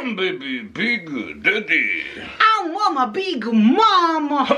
Come baby, big daddy. Au mama, big mama.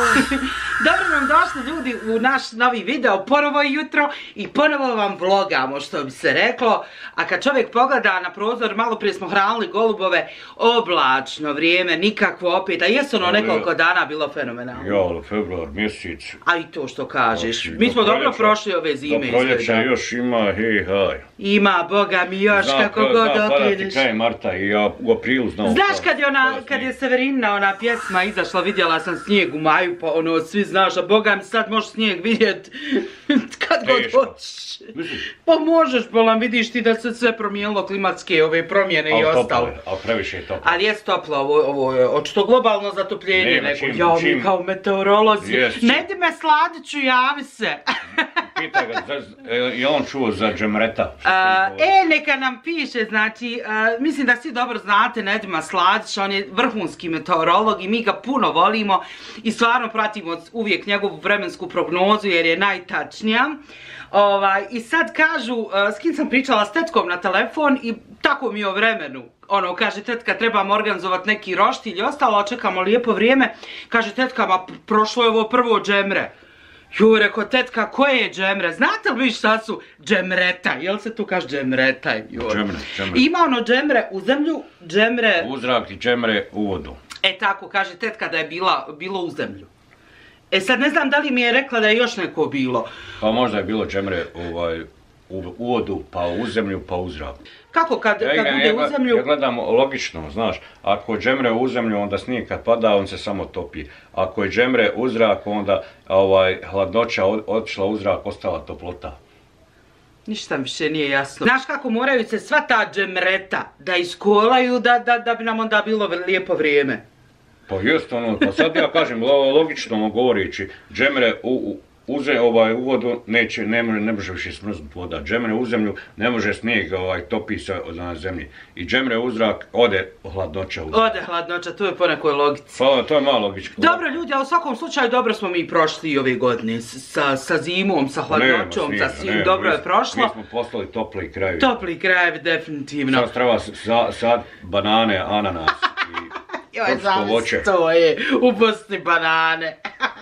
Dobro nam došli ljudi u naš novi video, ponovo jutro i ponovo vam vlogamo, što bi se reklo. A kad čovjek pogleda na prozor, malo prije smo hranili golubove, oblačno vrijeme, nikakvo opet, a jesu ono nekoliko dana bilo fenomenalno. Ja, ali februar mjesec. A i to što kažeš, mi smo dobro prošli ove zime. Do proljeća još ima, hej, haj. Ima, boga mi još, kako god okreneš. Kraj marta i ja u aprilu znam. Znaš kad je Severinina ona pjesma izašla, vidjela sam snijeg u maju, pa ono svi znaš, a boga mi sad možeš snijeg vidjet kad god hoćeš. Pa možeš, pa vidiš ti da se sve promijenilo, klimatske ove promjene i ostalo. Ali previše je toplo. Ali jest toplo, ovo je očito globalno zatopljenje neko. Ja mi kao meteorolozi. Ne di me Sladiću, javi se. Pitaj ga, je on čuo za Džemreta? Neka nam piše, znači, mislim da svi dobro znate Nedima Sladić, on je vrhunski meteorolog i mi ga puno volimo i stvarno pratimo uvijek njegovu vremensku prognozu jer je najtačnija. I sad kažu, s kim sam pričala, s tetkom na telefon i tako mi o vremenu. Ono, kaže tetka, trebamo organizovati neki roštilj i ostalo, čekamo lijepo vrijeme. Kaže tetka, ma prošlo je ovo prvo džemre. Ju, reko, tetka, koje je džemre? Znate li vi šta su džemreta? Jel se tu kaže džemreta? Džemre. Ima ono džemre u zemlju, džemre... U zrak i džemre u vodu. Tako, kaže tetka da je bilo u zemlju. Sad ne znam da li mi je rekla da je još neko bilo. Pa možda je bilo džemre u vodu, pa u zemlju, pa u zraku. Kako kad bude u zemlju? Ja gledam logično, znaš, ako je džemre u zemlju, onda snijeg kad pada, on se samo topi. Ako je džemre u zraku, onda hladnoća otišla u zrak, ostala toplota. Ništa više nije jasno. Znaš kako moraju se sva ta džemreta da iskolaju da bi nam onda bilo lijepo vrijeme? Pa jest ono, pa sad ja kažem, logično govoreći, džemre u vodu ne može više smrznuti voda. Džemre u zemlju ne može snijeg topi se na zemlji. I džemre u zrak ode hladnoća u zrak. Ode hladnoća, to je po nekoj logici. Pa to je malo logičko. Dobro ljudi, a u svakom slučaju dobro smo mi prošli i ove godine. Sa zimom, sa hladnoćom, sa svim dobro je prošlo. Mi smo poslali topli krajevi. Topli krajevi, definitivno. Sad treba sad banane, ananas i tropsko voće. To je, uposti banane.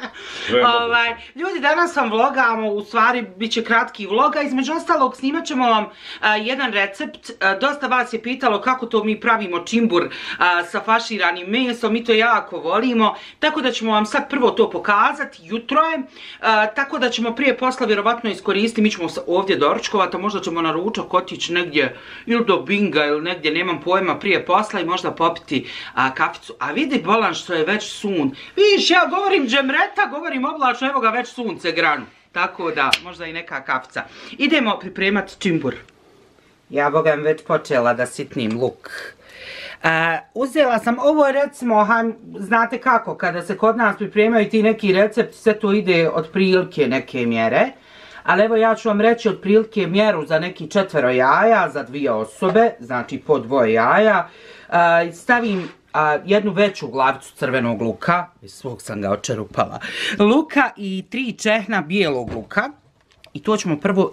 Ljudi, danas vam vlogamo, u stvari bit će kratki vloga, između ostalog snimat ćemo vam jedan recept. Dosta vas je pitalo kako to mi pravimo čimbur sa faširanim mesom, mi to jako volimo, tako da ćemo vam sad prvo to pokazati, jutro je, tako da ćemo prije posla vjerovatno iskoristiti, mi ćemo ovdje doručkovati, a možda ćemo na ručak otići negdje ili do Binga ili negdje, nemam pojma, prije posla i možda popiti kaficu. A vidi bolan što je već sun, vidiš, ja govorim džemreta, govorim oblačno, evo ga već sunce granu. Tako da, možda i neka kafica. Idemo pripremati čimbur. Ja bogam već počela da sitnim luk. Uzela sam, ovo je recimo, znate kako, kada se kod nas pripremaju ti neki recepti, sve to ide od prilike neke mjere. Ali evo ja ću vam reći od prilike mjeru za neki 4 jaja, za 2 osobe, znači po 2 jaja. Stavim jednu veću glavicu crvenog luka, iz svog sam ga očerupala, luka i 3 čehna bijelog luka i to ćemo prvo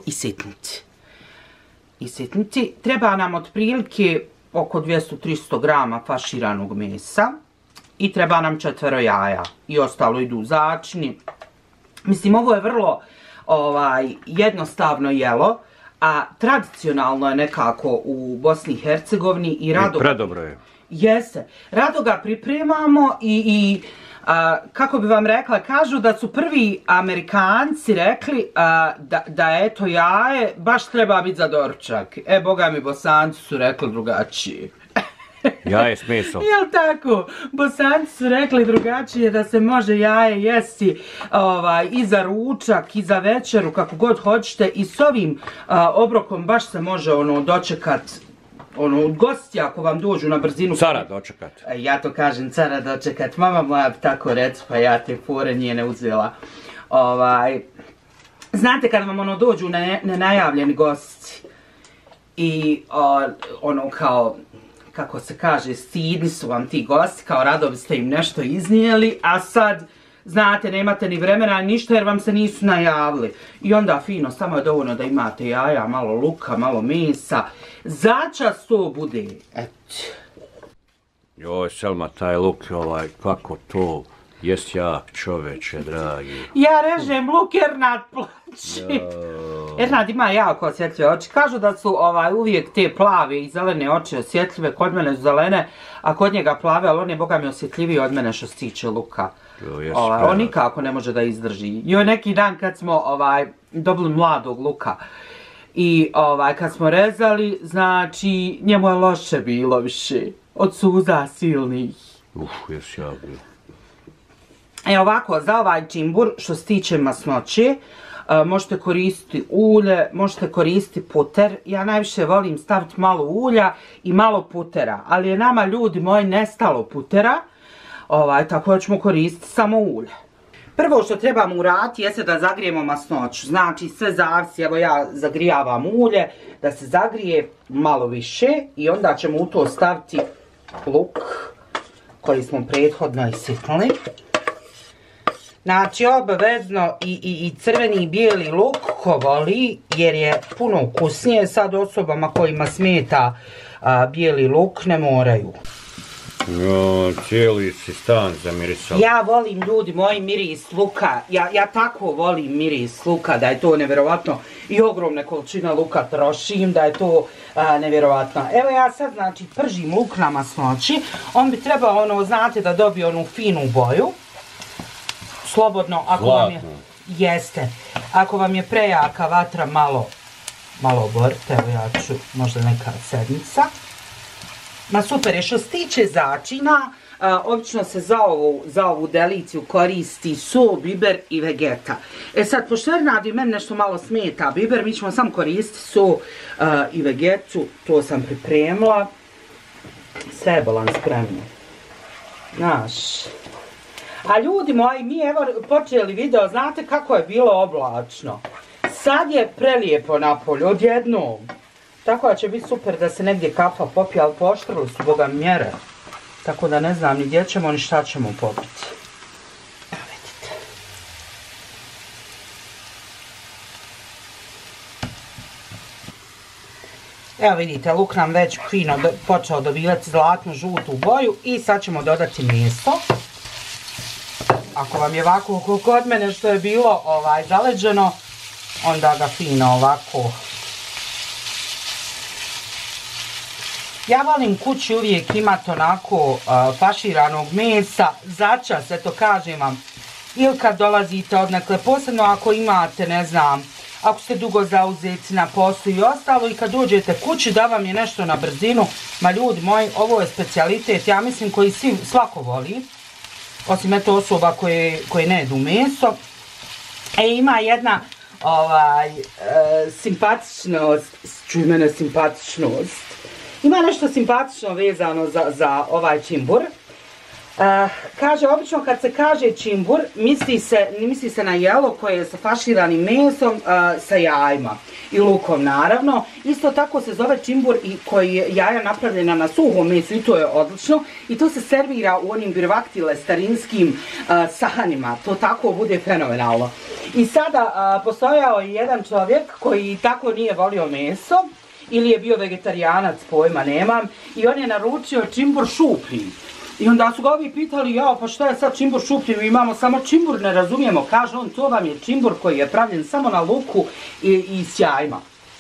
isitniti. Treba nam otprilike oko 200-300 grama faširanog mesa i treba nam 4 jaja i ostalo idu u začini. Mislim, ovo je vrlo jednostavno jelo, a tradicionalno je nekako u Bosni i Hercegovini i rado... Predobro je. Jeste, rado ga pripremamo i kako bi vam rekla, kažu da su prvi Amerikanci rekli da eto jaje baš treba biti za doručak. Boga mi, Bosanci su rekli drugačije. Jaje s mesom. Jel tako? Bosanci su rekli drugačije da se može jaje jesti i za ručak i za večeru, kako god hoćete, i s ovim obrokom baš se može dočekat gosti ako vam dođu na brzinu. Cara dočekat. Ja to kažem, cara dočekat. Mama moja bi tako reći, pa ja te fore nije ne uzela. Znate kad vam dođu nenajavljeni gosti i kao, kako se kaže, stidni su vam ti gosti, kao rado biste im nešto iznijeli, a sad znate, nemate ni vremena ni ništa jer vam se nisu najavili. I onda fino, samo je dovoljno da imate jaja, malo luka, malo mesa. Začas to bude, Joj, Selma, taj luk, kako to jest jak, čoveče, dragi. Ja režem luk, Ernad plaći. Ernad ima jako osjetljive oči. Kažu da su uvijek te plave i zelene oči osjetljive. Kod mene su zelene, a kod njega plave, ali on je, boga mi, osjetljiviji od mene što se tiče luka. On nikako ne može da izdrži. Joj, neki dan kad smo dobili mladog luka i kad smo rezali, znači njemu je loše bilo više od suza silnih. Jes ja bio. Ovako, za ovaj čimbur, što se tiče masnoće, možete koristiti ulje, možete koristiti puter. Ja najviše volim staviti malo ulja i malo putera, ali je nama, ljudi moji, nestalo putera, tako da ćemo koristiti samo ulje. Prvo što trebamo uraditi jeste da zagrijemo masnoću, znači sve zavisi, evo ja zagrijavam ulje, da se zagrije malo više i onda ćemo u to staviti luk koji smo prethodno isitnuli. Znači obavezno i crveni i bijeli luk ko voli, jer je puno ukusnije. Sad osobama kojima smeta bijeli luk ne moraju. Cijeli si stan zamirisala. Ja volim, ljudi moji, miris luka. Ja tako volim miris luka da je to nevjerovatno. I ogromne količine luka trošim, da je to nevjerovatno. Evo ja sad, znači, pržim luk na masnoći. On bi trebao, znate, da dobije onu finu boju. Slobodno, ako vam je... Jeste. Ako vam je prejaka vatra, malo oborite. Evo ja ću, možda neka sedmica. Ma super je. Što se tiče začina, obično se za ovu deliciju koristi so, biber i vegeta. Sad, pošto Ernad i meni nešto malo smeta biber, mi ćemo samo koristiti so i vegetu. To sam pripremila. Sve je bolan spremno. Znaš. A ljudi moji, mi evo počeli video, znate kako je bilo oblačno. Sad je prelijepo napolje, odjednom. Tako da će biti super da se negdje kafa popije, ali pooštrili su, boga, mjere. Tako da ne znam ni gdje ćemo, ni šta ćemo popiti. Evo vidite. Evo vidite, luk nam već fino počeo dobivati zlatnu žutu boju i sad ćemo dodati meso. Ako vam je ovako kod mene što je bilo zaleđeno, onda ga fino ovako. Ja volim kući uvijek imati onako faširanog mesa, začas, eto kažem vam, ili kad dolazite odnekle, posebno ako imate, ne znam, ako ste dugo zauzeti na poslu i ostalo, i kad dođete kući da vam je nešto na brzinu, ma ljudi moji, ovo je specijalitet, ja mislim, koji svako voli. Osim eto osoba koje ne jedu meso. Ima jedna simpatičnost, čuj mene simpatičnost. Ima nešto simpatično vezano za ovaj čimbur. Kaže, obično kad se kaže čimbur, misli se na jelo koje je sa faširanim mesom, sa jajima i lukom naravno. Isto tako se zove čimbur i koji je jaja napravljena na suhom mesu i to je odlično. I to se servira u onim birvaktile starinskim sahanima, to tako bude fenomenalno. I sada postojao je jedan čovjek koji tako nije volio meso, ili je bio vegetarijanac, pojma nemam, i on je naručio čimbur šuplji. I onda su ga ovi pitali, jao, pa šta je sad čimbur šuplji, mi imamo samo čimbur, ne razumijemo. Kaže on, to vam je čimbur koji je pravljen samo na luku i s jajima.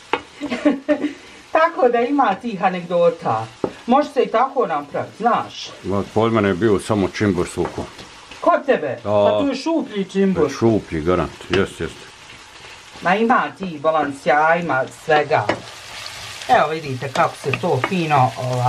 Tako da ima tih anegdota. Može se i tako napraviti, znaš. Kod mene je bio samo čimbur s lukom. Kod tebe? Pa tu je šuplji čimbur. Šuplji, garant, jest. Ma ima tih balans s jajima, svega. Evo vidite kako se to fino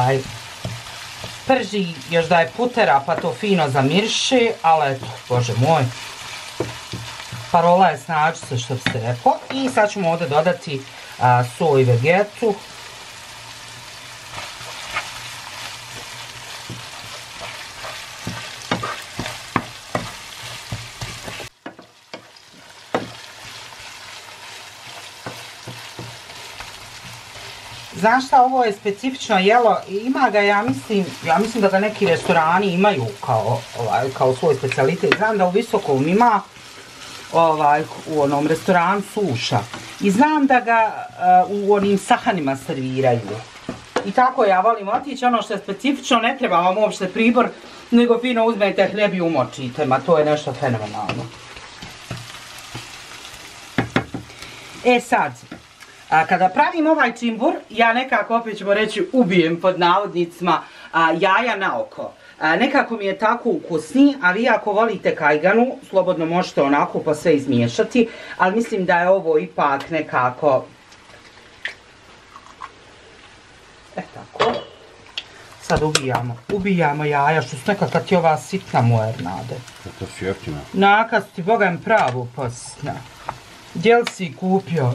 prži, još da je putera pa to fino zamirši, ali eto, bože moj, parola je snađi se, što bi se rekao. I sad ćemo ovdje dodati so i vegetu. Znaš šta, ovo je specifično jelo, ima ga, ja mislim da ga neki restorani imaju kao svoj specijalitet. Znam da u Visokom ima u onom restoranu suša i znam da ga u onim sahanima serviraju. I tako ja volim otići, ono što je specifično, ne treba vam uopšte pribor, nego fino uzmete hljeb i umočite, ma to je nešto fenomenalno. E sad, kada pravim ovaj čimbur, ja nekako, opet ćemo reći, ubijem pod navodnicima jaja na oko. Nekako mi je tako ukusni, a vi ako volite kajganu, slobodno možete onako pa sve izmiješati, ali mislim da je ovo ipak nekako... tako. Sad ubijamo jaja, što su nekakva ti ova sitna moja Ernade. To si jeftina. Nakaz ti bogam pravu posna. Gdje li si kupio?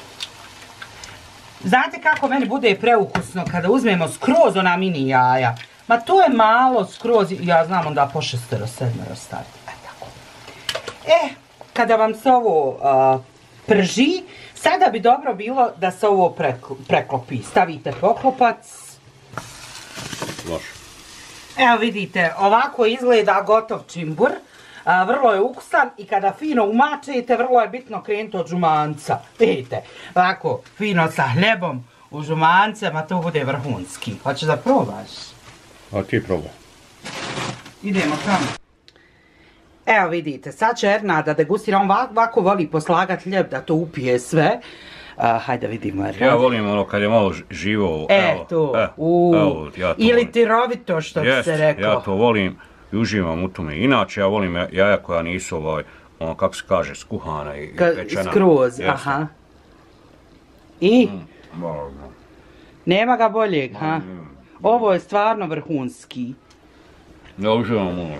Znate kako meni bude preukusno kada uzmemo skroz ona mini jaja? Ma to je malo skroz, ja znam onda po 6-7 staviti. Tako. Kada vam se ovo prži, sada bi dobro bilo da se ovo preklopi. Stavite poklopac. Loše. Evo vidite, ovako izgleda gotov čimbur. Vrlo je ukusan i kada fino umačete, vrlo je bitno krenuti od žumanca. Vidite, ovako fino sa hljebom u žumancema, to bude vrhunski. Hoćeš da probaš? A ti probaj. Idemo tamo. Evo vidite, sad će Ernada degustira, on ovako voli poslagat hljeb da to upije sve. Hajde vidimo Ernada. Ja volim ono kad je malo živo. Evo, ili tirovito što bi se rekao. Ja to volim i uživam u tome. Inače ja volim jaja koja nisu ono kako se kaže, skuhana i pečena. Skroz, aha. I? Nema ga boljeg, ha? Ovo je stvarno vrhunski. Ja uživam ono.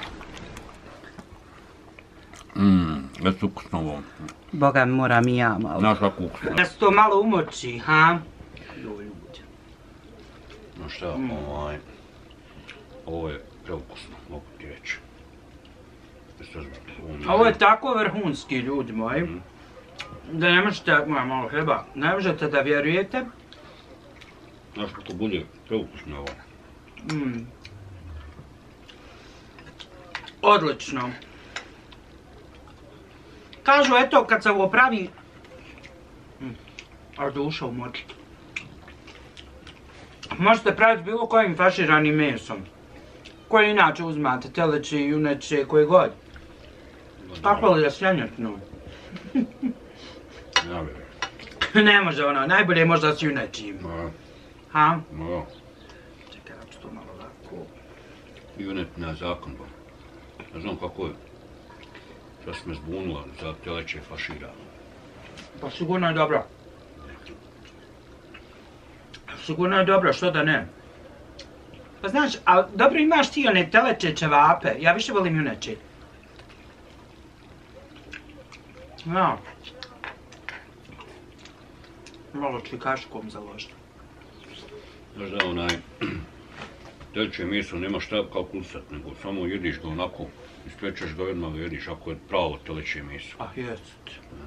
Je su ukusno ovo. Boga moram i ja malo. Znaš kako ukusno. Da se to malo umoči, ha? No šta, ovo je preukusno, mogu ti reći. Ovo je tako vrhunski, ljudi moji. Da ne možete, malo hljeba, ne možete da vjerujete. Znaš kako bude preukusno ovo. Odlično. Kažu, eto, kad se ovo pravi... A duša umočiti. Možete praviti bilo kojim faširanim mesom. Koje inače uzmate, teleće, juneće, koje god. Tako li je sjanjetno? Ne može ono, najbolje je možda s junečim. Ha? Čekaj, da ću to malo lako. Junet na zakon, ba. Ne znam kako je. Što si me zbunila za teleće faširano. Pa sigurno je dobro. Sigurno je dobro, što da ne. Pa znaš, ali dobro imaš ti one teleće ćevape, ja više volim juneće. Ja. Malo čikaškom založiti. Znaš da teleće meso nema šta kalkulisat, nego samo jediš ga onako, ispečeš ga odmah ga jediš ako je pravo teleće meso. Ah, jest.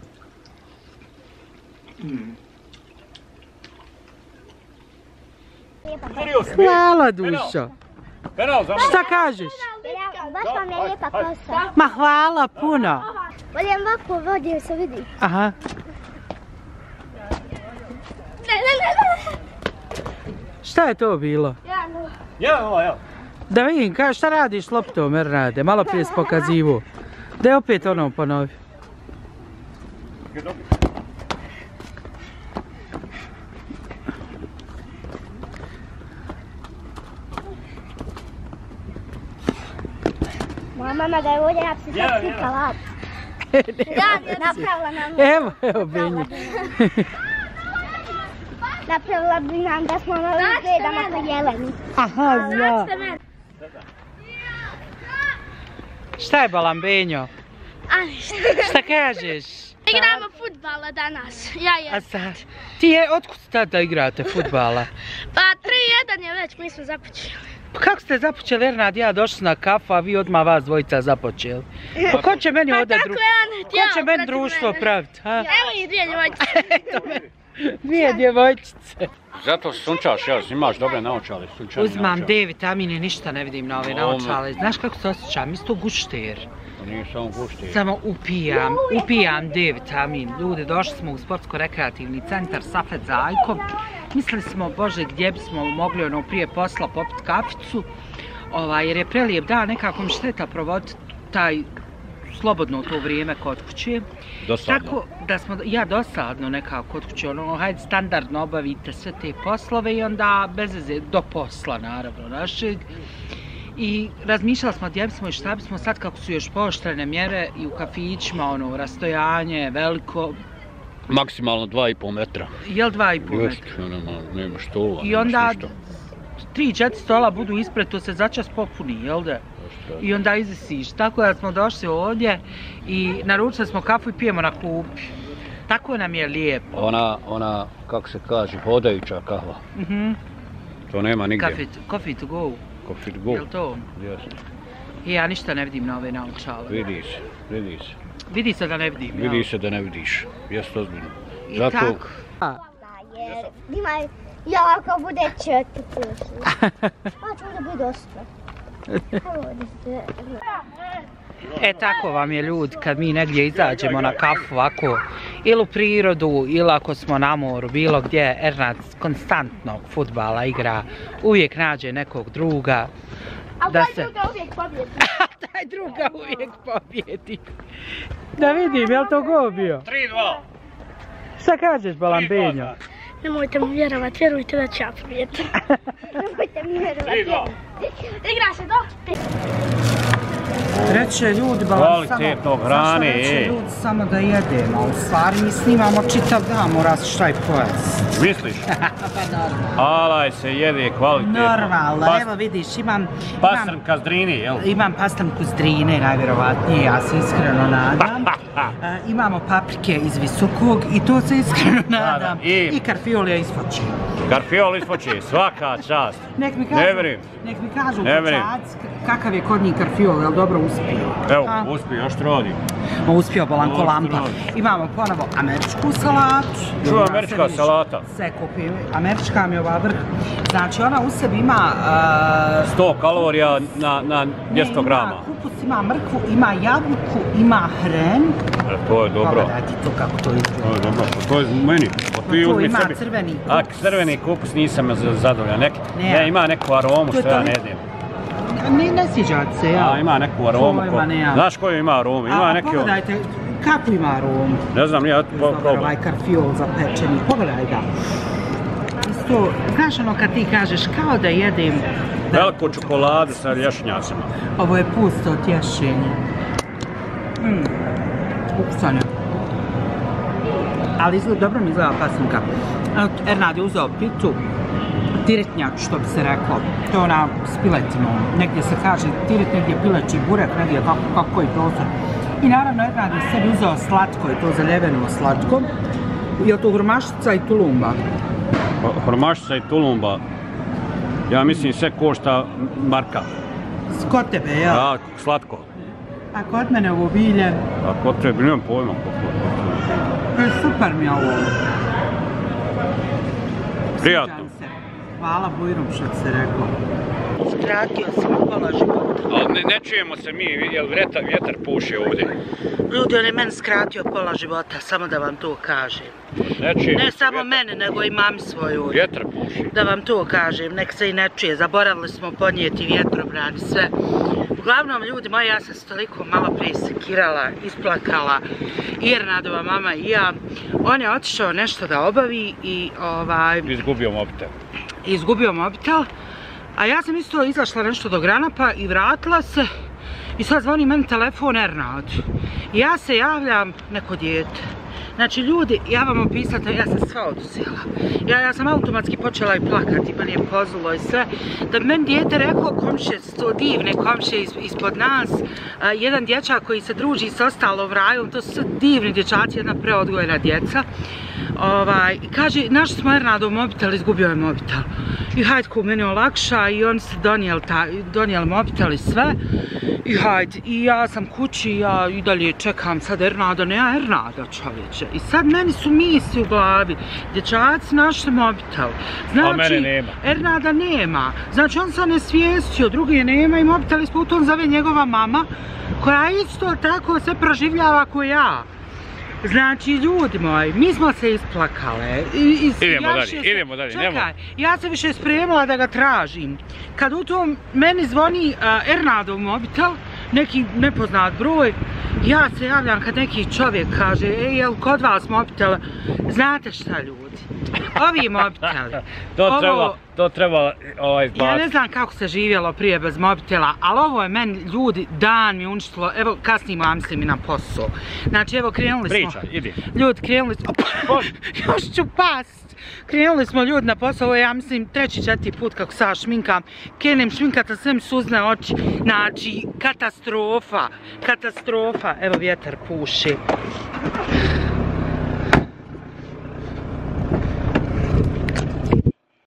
Hvala, dušo. Šta kažeš? Baš vam je lijepa kosa. Ma hvala puno. Volim ovako vodi se vidi. Aha. Šta je to bilo? Ja. Da vidim, šta radiš s loptom, Ernade? Malo prije si pokazivo. Da je opet ono ponovi. Moja mama da je ovdje, ja bi se sad slikala. Napravila nam... Evo, Benji. Napravila bi nam da smo na gledama po jeleni. Aha, zna. Šta je balam, Benjo? Šta kažeš? Igramo fudbala danas, ja A sad? Otkud tada igrate fudbala? Pa 3-1 je već, mi smo započeli. Pa kako ste započeli, Ernad, ja došli na kafu, a vi odmah vas dvojica započeli? Pa ko će meni ovdje društvo praviti? Evo i dvije djevojčice. Eto me, dvije djevojčice. Zato sunčaš, jel, imaš dobre naočale, sunčane naočale. Uzmam D vitamine, ništa ne vidim na ove naočale. Znaš kako se osjećam? Isto gušter. To nije samo gušter. Samo upijam D vitamin. Ljudi, došli smo u sportsko-rekreativni centar Safet Zajko mislili smo, bože, gdje bismo mogli ono prije posla popiti kaficu, jer je prelijep dan, nekako mi šteta provoditi taj slobodno u to vrijeme kod kuće. Dosadno. Tako da smo, dosadno nekako kod kuće, hajde standardno obavite sve te poslove i onda bez veze do posla naravno našeg. I razmišljali smo gdje bismo i šta bismo sad kako su još pooštrene mjere i u kafićima, rastojanje veliko. Maksimalno 2,5 metra. Jel 2,5 metra? Nema stola. I onda 3-4 stola budu ispred, to se začas popuni, jel da? I onda izvisiš. Tako da smo došli ovdje i naručili smo kafu i pijemo na klupi. Tako nam je lijepo. Ona, kako se kaže, hodajuća kahva. To nema nigdje. Coffee to go. Coffee to go. Jel to? Jasno. I ja ništa ne vidim na ove naočale. Vidi se. Vidi se da ne vidim, jel? Vidi se da ne vidiš. Jeste ozbiljno. I tako. Ja, ako bude 4 pušli. Znači da bude dosta. Tako vam je ljudi kad mi negdje izađemo na kafu ovako ili u prirodu ili ako smo na moru, bilo gdje. Ernad konstantnog fudbala igra, uvijek nađe nekog druga. A taj druga uvijek pobjedi. Taj druga uvijek pobjedi. Da vidim, je li to go bio? 3-2. Šta kažeš, Balambenjo? Nemojte mi vjerovat, vjerujte da ću ja pobjediti. Nemojte mi vjerovat. 3-2. Igra se do. Reče ljudi, kvalitetno hrane, samo da jedemo, u stvari mi snimamo čitav dan, mora se šta i pojesti. Misliš? Alaj se jede kvalitetno. Normalno, evo vidiš, imam... Pastrnka s Drini, jel? Imam pastrnku s Drine, najvjerovatnije, ja se iskreno nadam. Imamo paprike iz Visokog i to se iskreno nadam. I karfiol je ispočio. Karfiol ispočio, svaka čast. Nek mi kažu počac kakav je kod njih karfiol, jel dobro uspio? Evo, uspio, još radi. Uspio Bolanko Lampa. Imamo ponovo američku salatu. Čuo američka salata? Sve kupim. Američka mi je ova vrh. Znači ona u sebi ima... 100 kalorija na 200 grama. Ima kupus, ima mrkvu, ima jabuku, ima hren. To je dobro. Pogledaj ti to kako to izgleda. To je dobro, to je meni. Tu ima crveni kupus. A crveni kupus nisam zadovoljan. Ne, ima neku aromu što ja ne znam. Ne sviđa se, ja. Ima neku aromu. Znaš koju ima aromu? Pogledajte, kako ima aromu? Ne znam, ja probam. Ovaj karfiol zapečeni, pogledaj ga. Isto, znaš ono kad ti kažeš kao da jedem... Veliku čokoladu sa lješnjacima. Ovo je pusto tješenje. Ukusan je. Ali dobro mi izgleda pastrnka. Ernad je uzeo pitu. Tiretnjak, što bi se reklo. To je ona s piletinom. Negdje se kaže tiret, negdje pileći burek, negdje kako je prostor. I naravno Ernad je sebi uzeo slatko, je to zaljeveno slatko. Je li to hromaštica i tulumba? Hromaštica i tulumba, ja mislim sve košta marka. Kod tebe, jel? Da, slatko. A kod mene ovo bilje? A kod tebe, nemam pojma. Super mi je ovo. Prijatno. Hvala Bujrum što ti se rekla. Skratio sam pola života. Ali ne čujemo se mi, jel vjetar puše ovdje? Ljudi, on je meni skratio pola života, samo da vam to kažem. Ne samo mene, nego i mami svoju. Vjetar puše. Da vam to kažem, nek se i ne čuje. Zaboravili smo podnijeti vjetrobran i sve. Uglavnom, ljudi moji, ja sam se toliko malo prije sekirala, isplakala. I Ernadova mama i ja. On je otišao nešto da obavi i izgubio mobitel. A ja sam isto izašla nešto do Granapa i vratila se. I sad zvoni meni telefon Ernad. I ja se javljam neko dijete. Znači ljudi, ja vam opisat, ja sam sva oduzela. Ja sam automatski počela i plakati, meni je pozvalo i sve. Da bi meni dijete rekao, komšije, to divne komšije ispod nas. Jedan dječak koji se druži s ostalom rajom, to su sve divni dječaci, jedna preodgojena djeca. I kaže, našli smo Ernadov mobitel, izgubio je mobitel. I hajde ko meni olakša i oni su donijeli mobitel i sve. I hajde, i ja sam kući, ja i dalje čekam sad Ernada, nema Ernada čovječe. I sad meni su misli u glavi, dječaci našli mobitel. A mene nema. Ernada nema. Znači on se ne svijestio, drugi nema i mobitel isput, on zove njegova mama, koja isto tako se proživljava ko ja. Znači, ljudi moji, mi smo se isplakale. Idemo dalje. Čekaj, ja se više spremila da ga tražim. Kad u tom meni zvoni Ernadov mobitel, neki nepoznat broj, ja se javljam kad neki čovjek kaže, jel kod vas mobitel, znate šta ljudi, ovi mobiteli. To treba izbaciti. Ja ne znam kako se živjelo prije bez mobitela, ali ovo je meni, ljudi, dan mi uništilo, evo kasnimo, ja mislim i na posao. Znači, evo krenuli smo. Priča, idi. Ljudi, krenuli smo, još ću past. Krenuli smo ljudi na posao, ovo je, ja mislim, 3. 4. put kako sad šminkam. Krenem šminkati, sve mi suzne oči. Znači, katastrofa. Evo vjetar puši.